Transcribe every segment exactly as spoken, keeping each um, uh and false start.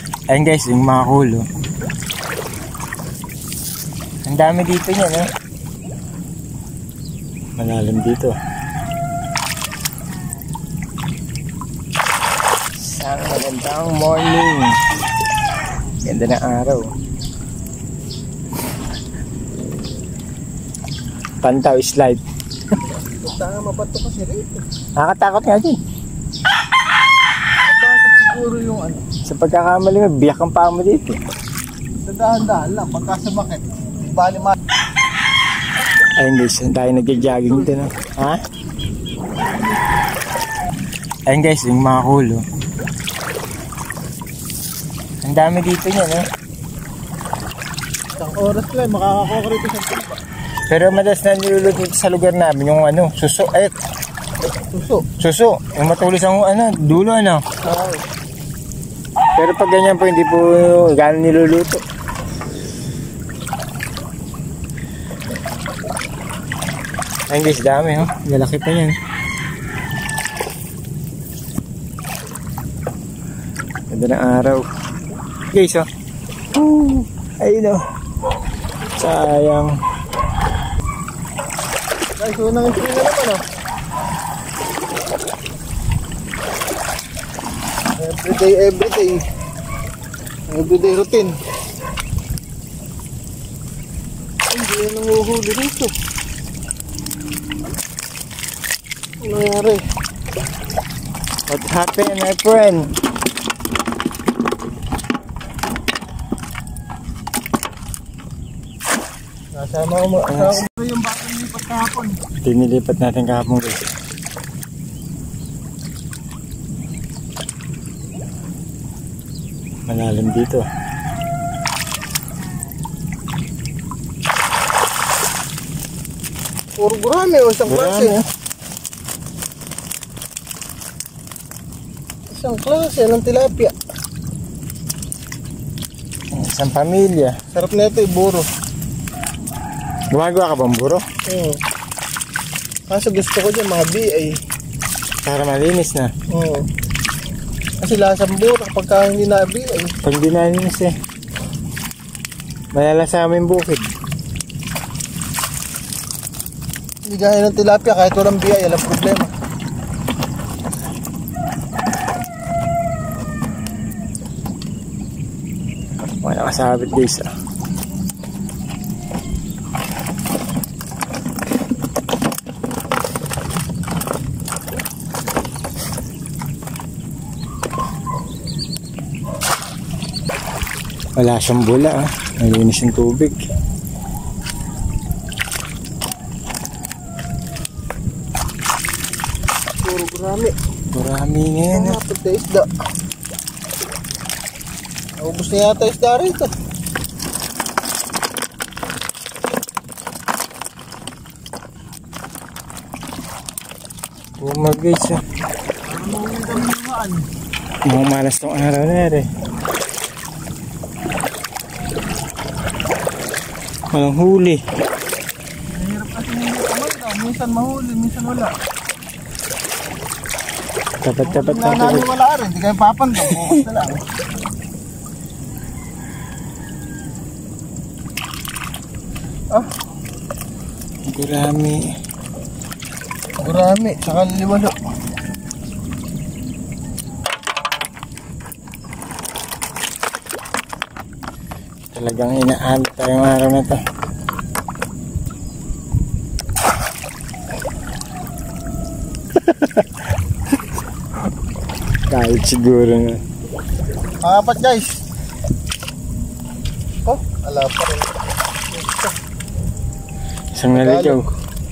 Ayun guys, yung mga kulo. Ang dami dito niya, no? Malalim dito. Isang magandang morning. Ganda ng araw. Pantaw slide. Basta mabato kasi rito. Nakakatakot nga din. Bakit siguro yung ano? Sa pagkakamali mo, biyak ang paa mo dito. Sa dahan-dahan lang, pagka sumakit, bali ma... Ayun guys, tayo nag-jogging dito, no? Ha? Ayun guys, yung mga kulo. Ang dami dito niya, no? Isang oras lang, makakakuha ka rito sa timba. Pero madalas na nilulot dito sa lugar namin yung ano, suso. Ay, Suso. suso. Yung matulis ang ano, dulo, ano? Oo. Pero pag ganyan po, hindi po gano'n niluluto. Ayun guys, dami, oh. Lalaki pa yan. Ganda ng araw. Guys, oh. Ooh, ayun, oh. Sayang. Guys, unang entry na naman, oh. Everyday, everyday. Everyday routine. Hindi yan nanguhuli dito. Ano nangyari? What happened, my friend? Nasama ko mo. Nasama ko yung bakang lipat kahapon. Tinilipat natin kahapon, guys. Malalim dito. Puro gurami o isang klase. Isang klase ng tilapia. Isang pamilya. Sarap na ito, iburo. Gumagawa ka bang buro? Oo. Kaso gusto ko dyan mga B ay. Para malinis na. Oo. Kasi lasang buro kapag hindi na B ay. Pag di nalinis eh. Malalasama yung bukid. Hindi gaya ng tilapia kahit walang B ay, alam problema. Wala kasabit guys, ah. Wala siyang bula, ah. Nalinis yung tubig. Puro gurami. Marami nga yan, ah. Napad na isda. Naubos na yata isda rito. Bumag guys, ah. Parang mawin kami naman. Mga malas tong araw na yan, eh. Walang huli. Mahirap kasi hindi kumain. Minsan mahuli, minsan wala. Tapat-tapat Wala lang namin wala rin, hindi kayo papantong. Bukas na lang. Ah, Gurami. gurami, tsaka liwalo. Talagang inaabot tayong araw na to. Kahit siguro na. Apat guys. Oh, ala pa rin. Isang naligaw.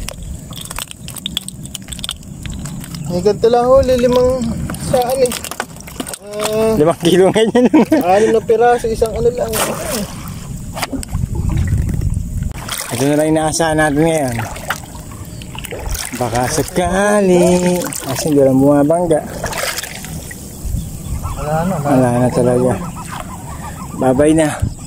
May ganito lang huli, limang saan eh. Uh, Limang kilo ngayon. anim na piraso, isang ano lang. Ito na lang inaasahan natin ngayon. Baka sakali. Kasi hindi lang bumabangga. Wala na. Wala na talaga. Bye-bye na.